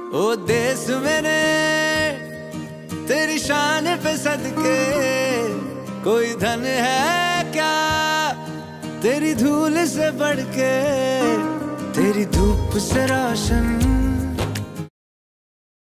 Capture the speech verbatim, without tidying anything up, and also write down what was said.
ओ देश मेरे तेरी शान पे सदके, कोई धन है क्या तेरी धूल से बढ़ के, तेरी धूप से रोशन